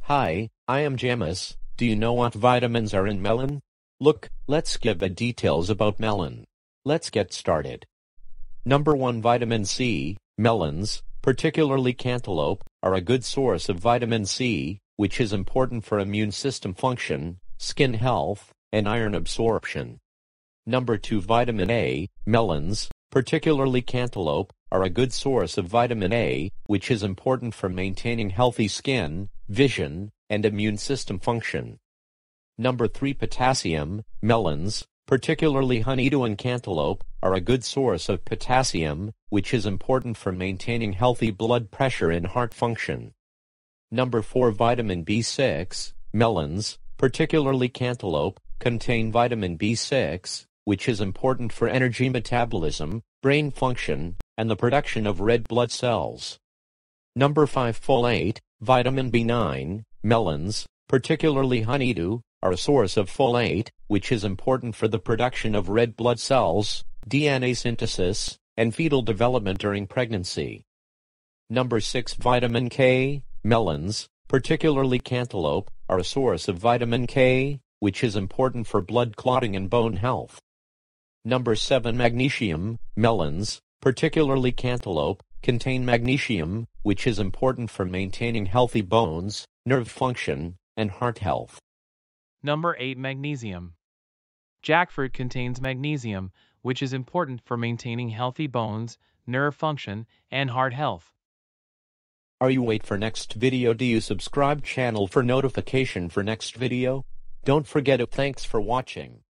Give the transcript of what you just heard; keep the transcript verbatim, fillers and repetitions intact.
Hi, I am Jamus. Do you know what vitamins are in melon? Look, let's give the details about melon. Let's get started. Number one, vitamin C. Melons, particularly cantaloupe, are a good source of vitamin C, which is important for immune system function, skin health, and iron absorption. Number two, vitamin A. Melons, particularly cantaloupe, are a good source of vitamin A, which is important for maintaining healthy skin, vision, and immune system function. Number three, potassium. Melons, particularly honeydew and cantaloupe, are a good source of potassium, which is important for maintaining healthy blood pressure and heart function. Number four, vitamin B six. Melons, particularly cantaloupe, contain vitamin B six, which is important for energy metabolism, brain function, and the production of red blood cells. Number five, folate. Vitamin B nine. Melons, particularly honeydew, are a source of folate, which is important for the production of red blood cells, D N A synthesis, and fetal development during pregnancy. Number six, vitamin K. Melons, particularly cantaloupe, are a source of vitamin K, which is important for blood clotting and bone health. Number seven, magnesium. Melons, particularly cantaloupe, contain magnesium, which is important for maintaining healthy bones, nerve function, and heart health. Number eight, magnesium. Jackfruit contains magnesium, which is important for maintaining healthy bones, nerve function, and heart health. Are you wait for next video? Do you subscribe channel for notification for next video? Don't forget it. Thanks for watching.